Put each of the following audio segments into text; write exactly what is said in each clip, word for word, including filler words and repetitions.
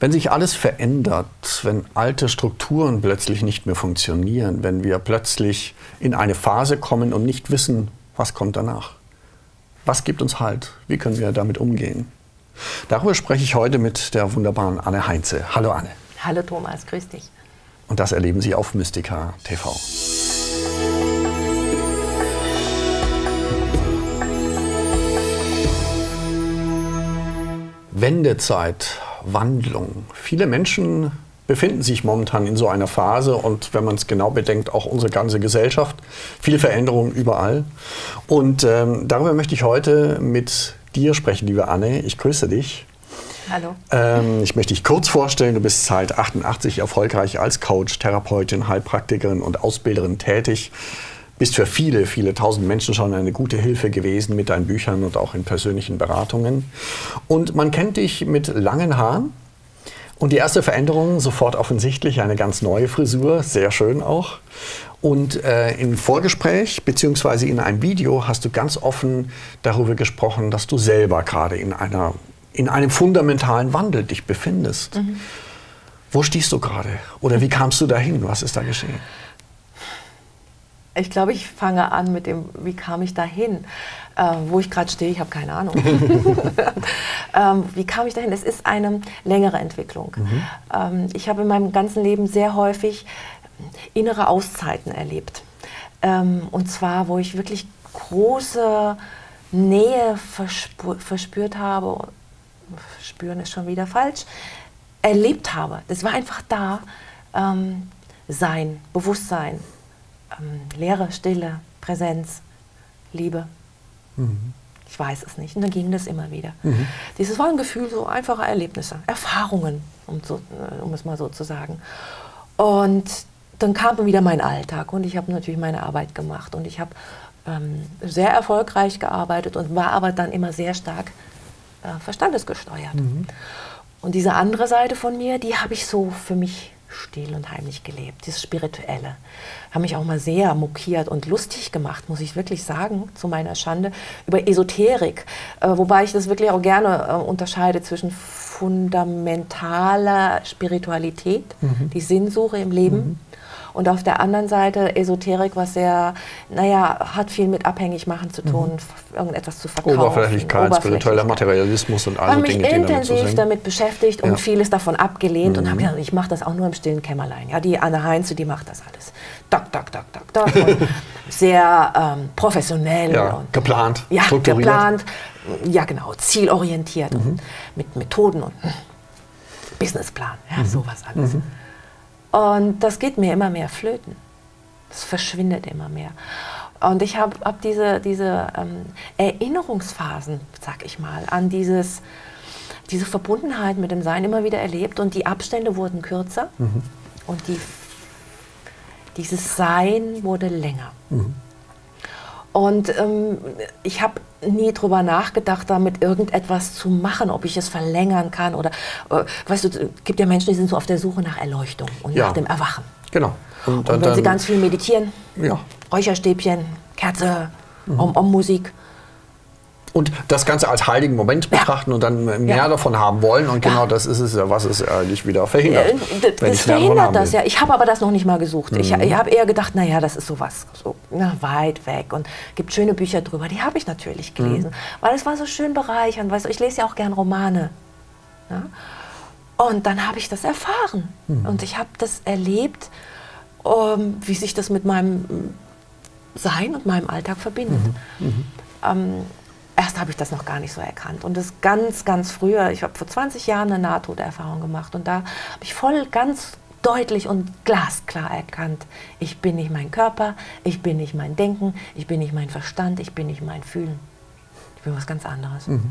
Wenn sich alles verändert, wenn alte Strukturen plötzlich nicht mehr funktionieren, wenn wir plötzlich in eine Phase kommen und nicht wissen, was kommt danach, was gibt uns Halt? Wie können wir damit umgehen? Darüber spreche ich heute mit der wunderbaren Anne Heinze. Hallo Anne. Hallo Thomas, grüß dich. Und das erleben Sie auf Mystica T V. Wendezeit, Wandlung. Viele Menschen befinden sich momentan in so einer Phase und wenn man es genau bedenkt, auch unsere ganze Gesellschaft. Viele Veränderungen überall. Und ähm, darüber möchte ich heute mit dir sprechen, liebe Anne. Ich grüße dich. Hallo. Ähm, ich möchte dich kurz vorstellen. Du bist seit achtundachtzig erfolgreich als Coach, Therapeutin, Heilpraktikerin und Ausbilderin tätig. Bist für viele, viele tausend Menschen schon eine gute Hilfe gewesen mit deinen Büchern und auch in persönlichen Beratungen. Und man kennt dich mit langen Haaren. Und die erste Veränderung, sofort offensichtlich, eine ganz neue Frisur, sehr schön auch. Und äh, im Vorgespräch bzw. in einem Video hast du ganz offen darüber gesprochen, dass du selber gerade in, einer, in einem fundamentalen Wandel dich befindest. Mhm. Wo stehst du gerade? Oder wie kamst du dahin? Was ist da geschehen? Ich glaube, ich fange an mit dem, wie kam ich dahin? Äh, wo ich gerade stehe, ich habe keine Ahnung. ähm, wie kam ich dahin? Es ist eine längere Entwicklung. Mhm. Ähm, ich habe in meinem ganzen Leben sehr häufig innere Auszeiten erlebt. Ähm, und zwar, wo ich wirklich große Nähe verspür, verspürt habe, spüren ist schon wieder falsch, erlebt habe. Das war einfach da. Ähm, Sein, Bewusstsein. Ähm, Leere, Stille, Präsenz, Liebe. Mhm. Ich weiß es nicht. Und dann ging das immer wieder. Mhm. Dieses war ein Gefühl, so einfache Erlebnisse, Erfahrungen, um, so, um es mal so zu sagen. Und dann kam wieder mein Alltag und ich habe natürlich meine Arbeit gemacht und ich habe ähm, sehr erfolgreich gearbeitet und war aber dann immer sehr stark äh, verstandesgesteuert. Mhm. Und diese andere Seite von mir, die habe ich so für mich still und heimlich gelebt, dieses Spirituelle. Haben mich auch mal sehr mokiert und lustig gemacht, muss ich wirklich sagen, zu meiner Schande, über Esoterik. Äh, wobei ich das wirklich auch gerne äh, unterscheide zwischen fundamentaler Spiritualität, mhm. die Sinnsuche im Leben, mhm. und auf der anderen Seite Esoterik, was sehr, naja, hat viel mit abhängig machen zu tun, mhm. irgendetwas zu verkaufen. Oberflächlichkeit, spiritueller Materialismus und alle Dinge, die damit Ich habe mich intensiv damit beschäftigt und ja. vieles davon abgelehnt, mhm. und habe gesagt, ich mache das auch nur im stillen Kämmerlein. Ja, die Anne Heinze, die macht das alles. Dock, dock, dock, dock, dock. Und sehr ähm, professionell. Ja, und, geplant, ja, strukturiert. geplant, ja genau, zielorientiert, mhm. und mit Methoden und Businessplan, ja, mhm. sowas alles. Mhm. Und das geht mir immer mehr flöten. Das verschwindet immer mehr. Und ich habe hab diese, diese ähm, Erinnerungsphasen, sag ich mal, an dieses, diese Verbundenheit mit dem Sein immer wieder erlebt. Und die Abstände wurden kürzer, mhm. und die, dieses Sein wurde länger. Mhm. Und ähm, ich habe nie drüber nachgedacht, damit irgendetwas zu machen, ob ich es verlängern kann oder, äh, weißt du, es gibt ja Menschen, die sind so auf der Suche nach Erleuchtung und ja. nach dem Erwachen. Genau. Und, und wenn dann, sie ganz viel meditieren, ja. Räucherstäbchen, Kerze, mhm. Om-Om-Musik. Und das Ganze als heiligen Moment betrachten, ja. und dann mehr ja. davon haben wollen. Und genau, ja. das ist es ja, was es eigentlich wieder verhindert. Äh, das verhindert das ja. Ich habe aber das noch nicht mal gesucht. Mhm. Ich, ich habe eher gedacht, naja, das ist sowas so, na, weit weg. Und gibt schöne Bücher drüber. Die habe ich natürlich gelesen. Mhm. Weil es war so schön bereichernd. Weißt du, ich lese ja auch gern Romane. Ja? Und dann habe ich das erfahren. Mhm. Und ich habe das erlebt, um, wie sich das mit meinem Sein und meinem Alltag verbindet. Mhm. Mhm. Ähm, Erst habe ich das noch gar nicht so erkannt. Und das ganz, ganz früher, ich habe vor zwanzig Jahren eine Nahtoderfahrung gemacht. Und da habe ich voll ganz deutlich und glasklar erkannt, ich bin nicht mein Körper, ich bin nicht mein Denken, ich bin nicht mein Verstand, ich bin nicht mein Fühlen. Ich bin was ganz anderes. Mhm.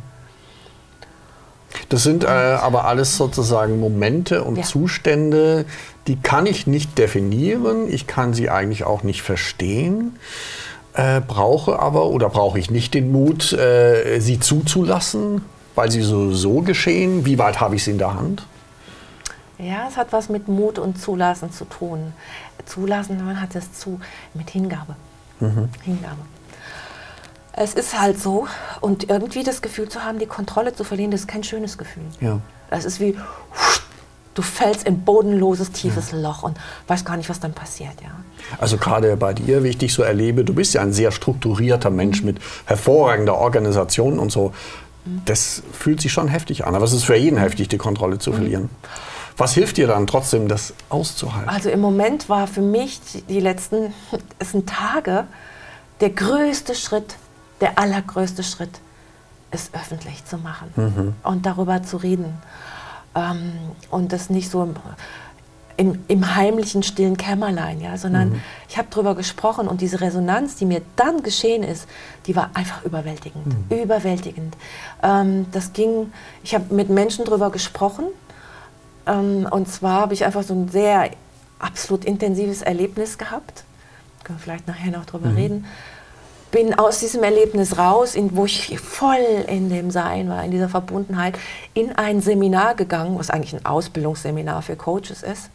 Das sind äh, aber alles sozusagen Momente und ja. Zustände, die kann ich nicht definieren, ich kann sie eigentlich auch nicht verstehen. Äh, brauche aber oder brauche ich nicht den Mut, äh, sie zuzulassen, weil sie so geschehen? Wie weit habe ich sie in der Hand? Ja, es hat was mit Mut und Zulassen zu tun. Zulassen, man hat es zu mit Hingabe. Mhm. Hingabe. Es ist halt so, und irgendwie das Gefühl zu haben, die Kontrolle zu verlieren, das ist kein schönes Gefühl. Ja. Das ist wie, du fällst in bodenloses, tiefes ja. Loch und weißt gar nicht, was dann passiert. Ja. Also gerade bei dir, wie ich dich so erlebe, du bist ja ein sehr strukturierter Mensch mhm. mit hervorragender Organisation und so. Mhm. Das fühlt sich schon heftig an, aber es ist für jeden heftig, die Kontrolle zu mhm. verlieren. Was hilft dir dann trotzdem, das auszuhalten? Also im Moment war für mich die letzten es sind Tage der größte Schritt, der allergrößte Schritt, es öffentlich zu machen mhm. und darüber zu reden. Ähm, und das nicht so im, im, im heimlichen, stillen Kämmerlein, ja, sondern mhm. ich habe darüber gesprochen und diese Resonanz, die mir dann geschehen ist, die war einfach überwältigend, mhm. überwältigend. Ähm, das ging, ich habe mit Menschen darüber gesprochen ähm, und zwar habe ich einfach so ein sehr absolut intensives Erlebnis gehabt, können wir vielleicht nachher noch drüber mhm. reden, bin aus diesem Erlebnis raus, in, wo ich voll in dem Sein war, in dieser Verbundenheit, in ein Seminar gegangen, was eigentlich ein Ausbildungsseminar für Coaches ist.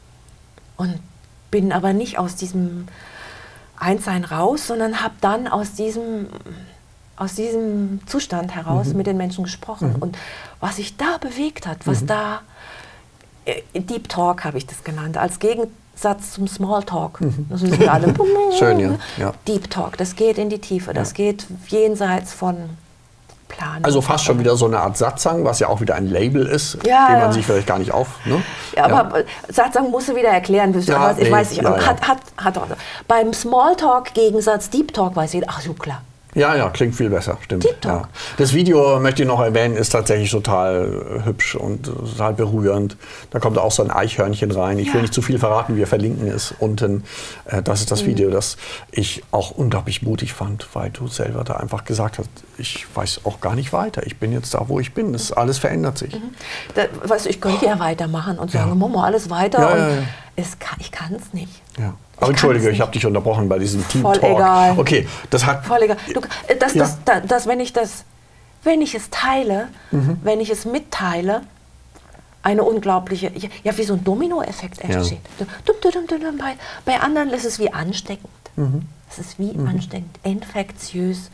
Und bin aber nicht aus diesem Einssein raus, sondern habe dann aus diesem, aus diesem Zustand heraus mhm. mit den Menschen gesprochen. Mhm. Und was sich da bewegt hat, was mhm. da, äh, Deep Talk habe ich das genannt, als Gegensatz zum Smalltalk. Mhm. Das wissen wir alle. Schön, ja. ja. Deep Talk, das geht in die Tiefe, das ja. geht jenseits von Plan. Also fast schon wieder so eine Art Satsang, was ja auch wieder ein Label ist, ja, den man ja. sich vielleicht gar nicht auf... Ne? Ja, aber ja. Satsang musst du wieder erklären. Ja, aber ich nee, weiß nicht, ja, ja. Hat, hat, hat auch, beim Smalltalk-Gegensatz Deep Talk weiß jeder, ach so, klar. Ja, ja, klingt viel besser, stimmt. Deep Talk. Ja. Das Video, möchte ich noch erwähnen, ist tatsächlich total hübsch und total berührend. Da kommt auch so ein Eichhörnchen rein. Ich ja. will nicht zu viel verraten, wir verlinken es unten. Das ist das mhm. Video, das ich auch unglaublich mutig fand, weil du selber da einfach gesagt hast, ich weiß auch gar nicht weiter. Ich bin jetzt da, wo ich bin. Das alles verändert sich. Mhm. Da, weißt du, ich könnte ja weitermachen und sagen, ja. Mama, alles weiter. Ja, und ja, ja. Es kann, ich kann es nicht. Ja. Aber entschuldige, ich habe dich unterbrochen bei diesem Team Voll Talk. Egal. Okay, das hat. Voll egal. Du, das, ja. das, das, das, wenn ich das, wenn ich es teile, mhm. wenn ich es mitteile, eine unglaubliche, ja, wie so ein Dominoeffekt entsteht. Ja. Bei, bei anderen ist es wie ansteckend. Mhm. Es ist wie mhm. ansteckend, infektiös.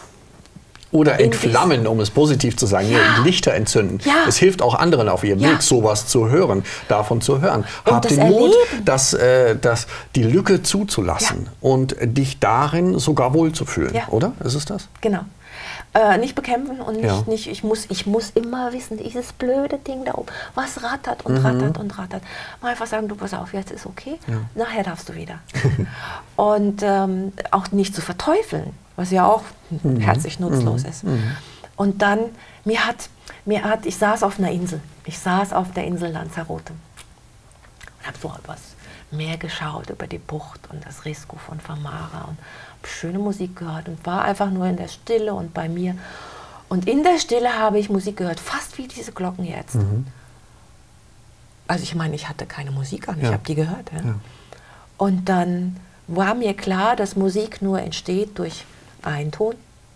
Oder entflammen, um es positiv zu sagen, ja. Lichter entzünden. Ja. Es hilft auch anderen auf ihrem ja. Weg, sowas zu hören, davon zu hören. Und Hab das den Mut, Erleben. das, äh, das, die Lücke zuzulassen ja. und dich darin sogar wohlzufühlen, ja. oder? Ist es das? Genau. Äh, nicht bekämpfen und nicht, ja. nicht ich, muss, ich muss immer wissen, dieses blöde Ding da oben, was rattert und mhm. rattert und rattert. Mal einfach sagen, du pass auf, jetzt ist okay, ja. nachher darfst du wieder. Und ähm, auch nicht zu verteufeln, was ja auch mhm. herzlich nutzlos mhm. ist. Mhm. Und dann, mir hat, mir hat, ich saß auf einer Insel, ich saß auf der Insel Lanzarote und habe so übers Meer geschaut, über die Bucht und das Risco von Famara und schöne Musik gehört und war einfach nur in der Stille und bei mir. Und in der Stille habe ich Musik gehört, fast wie diese Glocken jetzt. Mhm. Also ich meine, ich hatte keine Musik an, ich ja. habe die gehört. Ja. Ja. Und dann war mir klar, dass Musik nur entsteht durch einen Ton,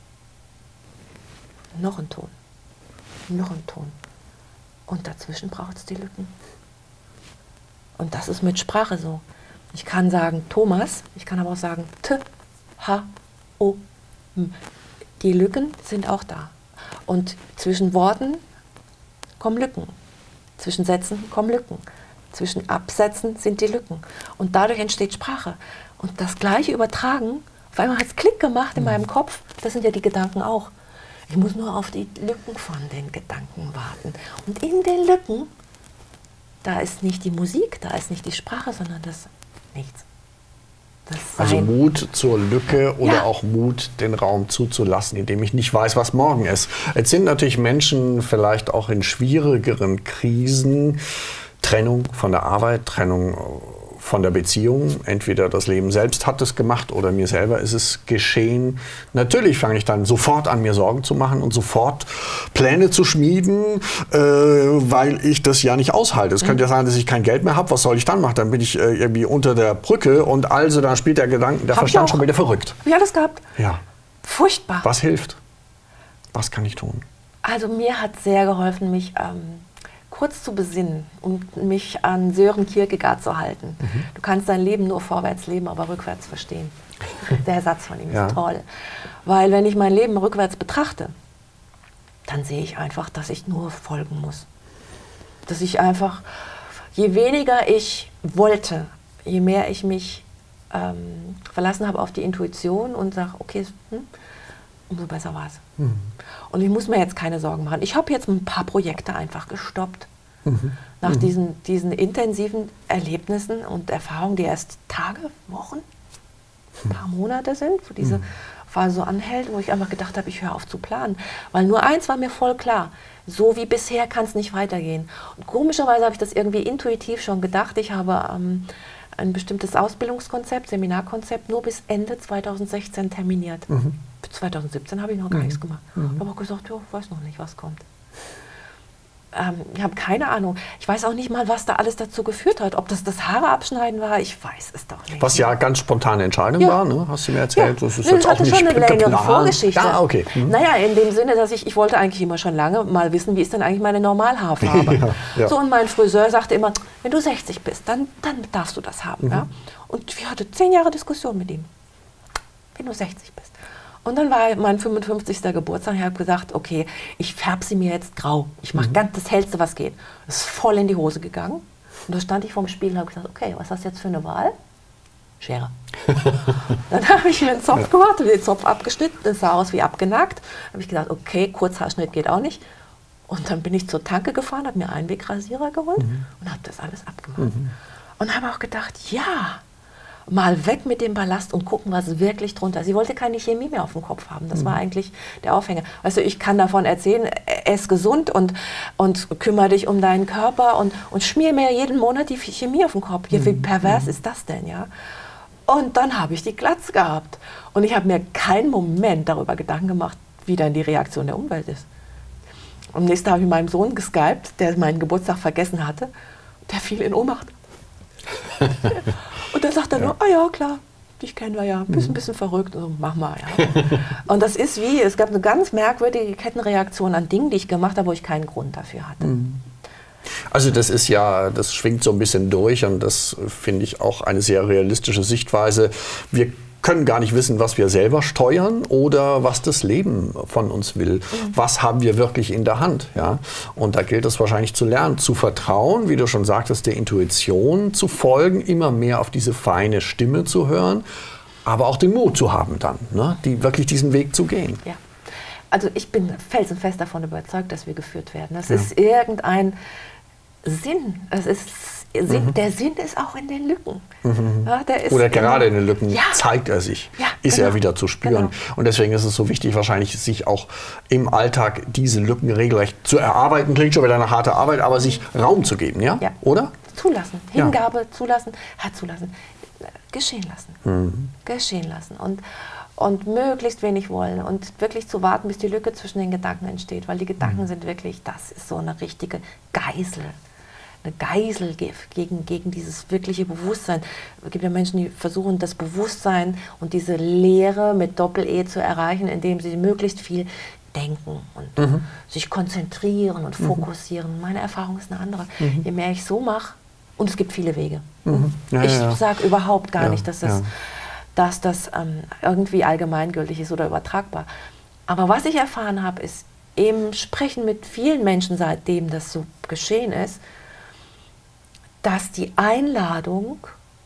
noch einen Ton, noch einen Ton. Und dazwischen braucht es die Lücken. Und das ist mit Sprache so. Ich kann sagen Thomas, ich kann aber auch sagen T, H, O, M. Die Lücken sind auch da. Und zwischen Worten kommen Lücken. Zwischen Sätzen kommen Lücken. Zwischen Absätzen sind die Lücken. Und dadurch entsteht Sprache. Und das Gleiche übertragen, auf einmal hat es Klick gemacht in mhm. meinem Kopf. Das sind ja die Gedanken auch. Ich muss nur auf die Lücken von den Gedanken warten. Und in den Lücken, da ist nicht die Musik, da ist nicht die Sprache, sondern das Nichts. Das also Mut zur Lücke oder ja. auch Mut, den Raum zuzulassen, indem ich nicht weiß, was morgen ist. Jetzt sind natürlich Menschen vielleicht auch in schwierigeren Krisen, Trennung von der Arbeit, Trennung von der Beziehung. Entweder das Leben selbst hat es gemacht oder mir selber ist es geschehen. Natürlich fange ich dann sofort an, mir Sorgen zu machen und sofort Pläne zu schmieden, äh, weil ich das ja nicht aushalte. Es mhm. könnte ja sein, dass ich kein Geld mehr habe. Was soll ich dann machen? Dann bin ich äh, irgendwie unter der Brücke und also dann spielt der Gedanke, der hab Verstand schon wieder verrückt. Wie hat das gehabt? Ja. Furchtbar. Was hilft? Was kann ich tun? Also mir hat sehr geholfen, mich ähm, kurz zu besinnen und mich an Sören Kierkegaard zu halten. Mhm. Du kannst dein Leben nur vorwärts leben, aber rückwärts verstehen. Der Satz von ihm ist ja. toll. Weil wenn ich mein Leben rückwärts betrachte, dann sehe ich einfach, dass ich nur folgen muss. Dass ich einfach je weniger ich wollte, je mehr ich mich ähm, verlassen habe auf die Intuition und sage, okay, hm, umso besser war es. Mhm. Und ich muss mir jetzt keine Sorgen machen. Ich habe jetzt ein paar Projekte einfach gestoppt. Mhm. Nach mhm. diesen, diesen intensiven Erlebnissen und Erfahrungen, die erst Tage, Wochen, ein paar Monate sind, wo diese mhm. Phase so anhält, wo ich einfach gedacht habe, ich höre auf zu planen. Weil nur eins war mir voll klar, so wie bisher kann es nicht weitergehen. Und komischerweise habe ich das irgendwie intuitiv schon gedacht. Ich habe ähm, ein bestimmtes Ausbildungskonzept, Seminarkonzept nur bis Ende zweitausendsechzehn terminiert. Mhm. Bis zweitausendsiebzehn habe ich noch gar mhm. nichts gemacht. Mhm. Aber auch gesagt, ja, ich weiß noch nicht, was kommt. Ähm, ich habe keine Ahnung. Ich weiß auch nicht mal, was da alles dazu geführt hat. Ob das das Haare abschneiden war, ich weiß es doch nicht. Was ja ganz spontane Entscheidung ja. war, ne? Hast du mir erzählt. Ja. Das ist nee, jetzt das auch hatte nicht schon eine längere geplant. Vorgeschichte. Ja, okay. Mhm. Naja, in dem Sinne, dass ich, ich wollte eigentlich immer schon lange mal wissen, wie ist denn eigentlich meine Normalhaarfarbe. ja, ja. So, und mein Friseur sagte immer, wenn du sechzig bist, dann, dann darfst du das haben. Mhm. Ja? Und ich hatte zehn Jahre Diskussion mit ihm. Wenn du sechzig bist. Und dann war mein fünfundfünfzigster Geburtstag. Ich habe gesagt, okay, ich färbe sie mir jetzt grau. Ich mache mhm. ganz das Hellste, was geht. Das ist voll in die Hose gegangen. Und da stand ich vorm Spiegel und habe gesagt, okay, was hast du jetzt für eine Wahl? Schere. Dann habe ich mir einen Zopf gemacht, den Zopf abgeschnitten. Das sah aus wie abgenagt. Dann habe ich gesagt, okay, Kurzhaarschnitt geht auch nicht. Und dann bin ich zur Tanke gefahren, habe mir einen Einwegrasierer geholt mhm. und habe das alles abgemacht. Mhm. Und habe auch gedacht, ja, mal weg mit dem Ballast und gucken, was wirklich drunter ist. Sie wollte keine Chemie mehr auf dem Kopf haben. Das mhm. war eigentlich der Aufhänger. Weißt du, ich kann davon erzählen, ess gesund und, und kümmere dich um deinen Körper und, und schmier mir jeden Monat die Chemie auf den Kopf. Mhm. Wie pervers mhm. ist das denn, ja? Und dann habe ich die Glatze gehabt. Und ich habe mir keinen Moment darüber Gedanken gemacht, wie dann die Reaktion der Umwelt ist. Am nächsten Tag habe ich meinem Sohn geskypt, der meinen Geburtstag vergessen hatte. Der fiel in Ohnmacht. Und dann sagt er ja. nur, ah ja, klar, dich kennen wir ja, bist ein bisschen verrückt, also mach mal. Ja. Und das ist wie, es gab eine ganz merkwürdige Kettenreaktion an Dingen, die ich gemacht habe, wo ich keinen Grund dafür hatte. Also das ist ja, das schwingt so ein bisschen durch und das finde ich auch eine sehr realistische Sichtweise. Wir können gar nicht wissen, was wir selber steuern oder was das Leben von uns will. Mhm. Was haben wir wirklich in der Hand? Ja? Und da gilt es wahrscheinlich zu lernen, zu vertrauen, wie du schon sagtest, der Intuition zu folgen, immer mehr auf diese feine Stimme zu hören, aber auch den Mut zu haben dann, ne? die, wirklich diesen Weg zu gehen. Ja. Also ich bin felsenfest davon überzeugt, dass wir geführt werden. Das ja. ist irgendein Sinn. Es ist Sinn, mhm. Der Sinn ist auch in den Lücken. Mhm. Ja, der ist Oder gerade in den Lücken ja. zeigt er sich, ja, ist genau. er wieder zu spüren. Genau. Und deswegen ist es so wichtig, wahrscheinlich sich auch im Alltag diese Lücken regelrecht zu erarbeiten. Klingt schon wieder eine harte Arbeit, aber sich Raum zu geben, ja? ja. Oder? Zulassen, Hingabe, ja. zulassen, Herz zulassen, geschehen lassen. Mhm. Geschehen lassen. Und, und möglichst wenig wollen und wirklich zu warten, bis die Lücke zwischen den Gedanken entsteht. Weil die Gedanken mhm. sind wirklich, das ist so eine richtige Geißel. Eine Geisel gegen, gegen dieses wirkliche Bewusstsein. Es gibt ja Menschen, die versuchen, das Bewusstsein und diese Lehre mit Doppel-E zu erreichen, indem sie möglichst viel denken und mhm. sich konzentrieren und fokussieren. Mhm. Meine Erfahrung ist eine andere. Mhm. Je mehr ich so mache, und es gibt viele Wege. Mhm. Ja, ich ja, ja. sage überhaupt gar ja, nicht, dass das, ja. dass das ähm, irgendwie allgemeingültig ist oder übertragbar. Aber was ich erfahren habe, ist im Sprechen mit vielen Menschen, seitdem das so geschehen ist, dass die Einladung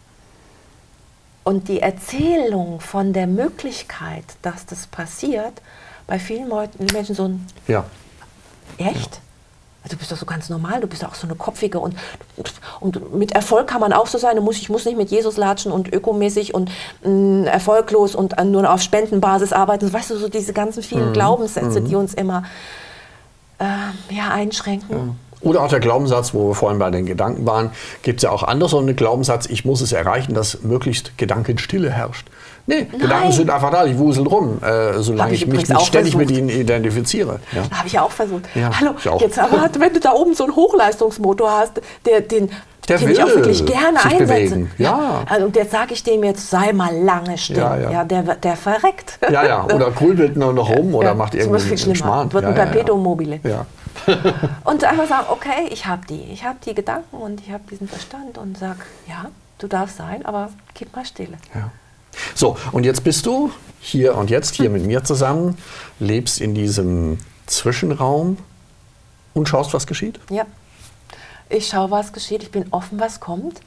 und die Erzählung von der Möglichkeit, dass das passiert, bei vielen Leuten, Menschen so ein ja. echt? Ja. Also du bist doch so ganz normal, du bist auch so eine Kopfige und, und mit Erfolg kann man auch so sein, du musst, ich muss nicht mit Jesus latschen und ökomäßig und mh, erfolglos und nur auf Spendenbasis arbeiten. Weißt du, so diese ganzen vielen mhm. Glaubenssätze, mhm. die uns immer äh, ja, einschränken. Ja. Oder auch der Glaubenssatz, wo wir vorhin bei den Gedanken waren, gibt es ja auch anders so einen Glaubenssatz, ich muss es erreichen, dass möglichst Gedankenstille herrscht. Nee, Nein. Gedanken sind einfach da, die wuseln rum, äh, solange ich, ich mich nicht ständig versucht. mit ihnen identifiziere. Ja. Habe ich ja auch versucht. Ja, Hallo, auch. Jetzt aber, wenn du da oben so einen Hochleistungsmotor hast, der, den, der den ich auch wirklich gerne einsetze. Bewegen. Ja. Also, und jetzt sage ich dem jetzt, sei mal lange still. Ja, ja. Ja, der, der verreckt. Ja, ja. Oder grübelt nur noch rum oder ja. macht irgendwie viel schlimmer. Schmarrn. Wird ja, ein ja, Perpetuum mobile. Ja. Und einfach sagen, okay, ich habe die. Ich habe die Gedanken und ich habe diesen Verstand und sag, ja, du darfst sein, aber gib mal Stille. Ja. So, und jetzt bist du hier und jetzt hier mit mir zusammen, lebst in diesem Zwischenraum und schaust, was geschieht? Ja. Ich schaue, was geschieht. Ich bin offen, was kommt.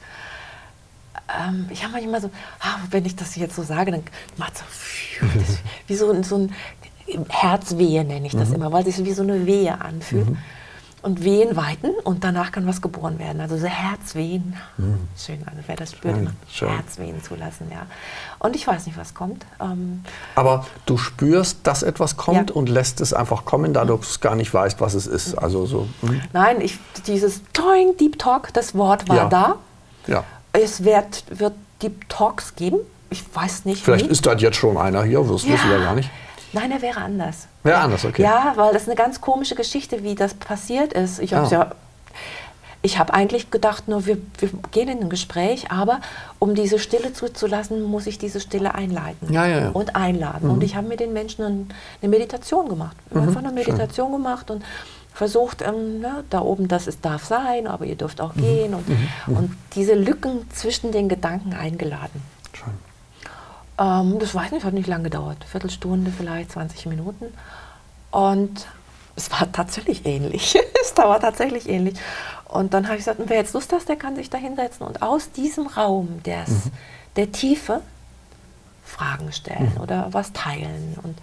Ähm, ich habe manchmal so, ah, wenn ich das jetzt so sage, dann macht es so, wie so, so ein Herzwehe, nenne ich das mhm. immer, weil es sich wie so eine Wehe anfühlt. Mhm. Und Wehen weiten und danach kann was geboren werden. Also so Herzwehen. Mhm. Schön, also wer das spürt, immer Herzwehen zulassen, ja. Und ich weiß nicht, was kommt. Ähm Aber du spürst, dass etwas kommt ja. und lässt es einfach kommen, da du es gar nicht weißt, was es ist. Mhm. Also so. Mhm. Nein, ich, dieses Toing, Deep Talk, das Wort war ja. da. Ja. Es wird, wird Deep Talks geben. Ich weiß nicht. Vielleicht wie. ist da jetzt schon einer hier, das ja. wissen wir gar nicht. Nein, er wäre anders. Wäre anders, okay. Ja, weil das ist eine ganz komische Geschichte, wie das passiert ist. Ich habe ah. ja, ich habe eigentlich gedacht, nur wir, wir gehen in ein Gespräch, aber um diese Stille zuzulassen, muss ich diese Stille einleiten ja, ja, ja. und einladen. Mhm. Und ich habe mit den Menschen eine Meditation gemacht. Mhm. Einfach eine Meditation Schön. gemacht und versucht, ähm, ne, da oben, das ist, darf sein, aber ihr dürft auch mhm. gehen. Und, mhm. und diese Lücken zwischen den Gedanken eingeladen. Schön. Ähm, das weiß nicht, hat nicht lange gedauert. Viertelstunde, vielleicht zwanzig Minuten. Und es war tatsächlich ähnlich. es war tatsächlich ähnlich. Und dann habe ich gesagt, wer jetzt Lust hat, der kann sich da hinsetzen und aus diesem Raum des, mhm. der Tiefe Fragen stellen mhm. oder was teilen. Und,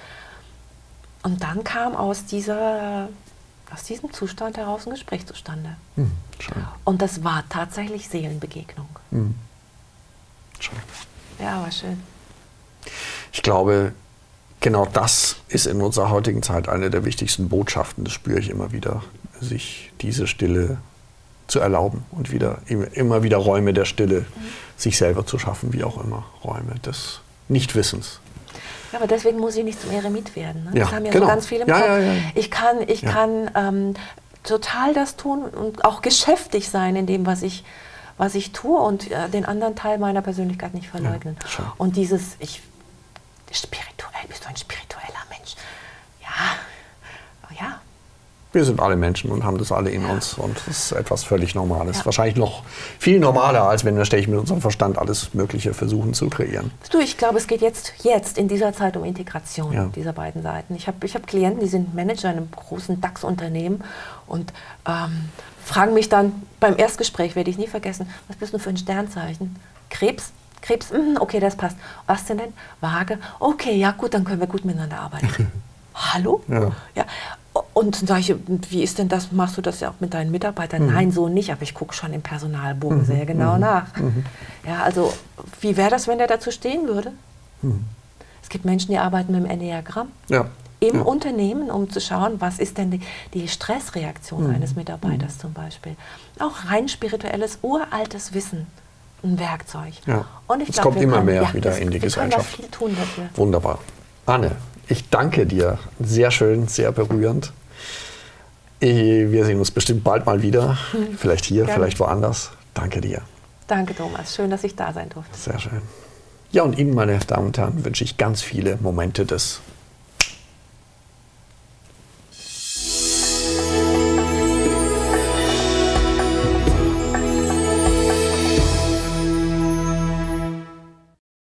und dann kam aus, dieser, aus diesem Zustand heraus ein Gespräch zustande. Mhm. Und das war tatsächlich Seelenbegegnung. Mhm. Schön. Ja, war schön. Ich glaube, genau das ist in unserer heutigen Zeit eine der wichtigsten Botschaften, das spüre ich immer wieder, sich diese Stille zu erlauben und wieder, immer wieder Räume der Stille, mhm. sich selber zu schaffen, wie auch immer, Räume des Nichtwissens. Ja, aber deswegen muss ich nicht zum Eremit werden. Ne? Ja, das haben ja genau. so ganz viele im ja, Kopf. Ja, ja. Ich kann, ich ja. kann ähm, total das tun und auch geschäftig sein in dem, was ich was ich tue und äh, den anderen Teil meiner Persönlichkeit nicht verleugnen. Ja, und dieses, ich, spirituell, bist du ein spiritueller Mensch? Ja, ja. Wir sind alle Menschen und haben das alle in ja. uns und das ist etwas völlig Normales. Ja. Wahrscheinlich noch viel normaler, als wenn wir ständig mit unserem Verstand alles Mögliche versuchen zu kreieren. Du, ich glaube, es geht jetzt, jetzt in dieser Zeit um Integration ja. dieser beiden Seiten. Ich habe ich hab Klienten, die sind Manager in einem großen DAX-Unternehmen und ähm, fragen mich dann beim Erstgespräch, werde ich nie vergessen, was bist du für ein Sternzeichen? Krebs? Krebs? Okay, das passt. Was denn denn? Waage? Okay, ja gut, dann können wir gut miteinander arbeiten. Hallo? Ja. Ja. Und dann sage ich, wie ist denn das, machst du das ja auch mit deinen Mitarbeitern? Mhm. Nein, so nicht, aber ich gucke schon im Personalbogen mhm. sehr genau mhm. nach. Mhm. Ja, also, wie wäre das, wenn der dazu stehen würde? Mhm. Es gibt Menschen, die arbeiten mit dem Enneagramm. Ja. Im ja. Unternehmen, um zu schauen, was ist denn die, die Stressreaktion mhm. eines Mitarbeiters mhm. zum Beispiel. Auch rein spirituelles, uraltes Wissen, ein Werkzeug. Ja. Und ich es glaub, kommt immer können, mehr ja, wieder das, in die wir Gesellschaft. Können da viel tun dafür. Wunderbar. Anne, ich danke dir. Sehr schön, sehr berührend. Wir sehen uns bestimmt bald mal wieder. Mhm. Vielleicht hier, Gerne. vielleicht woanders. Danke dir. Danke, Thomas. Schön, dass ich da sein durfte. Sehr schön. Ja, und Ihnen, meine Damen und Herren, wünsche ich ganz viele Momente des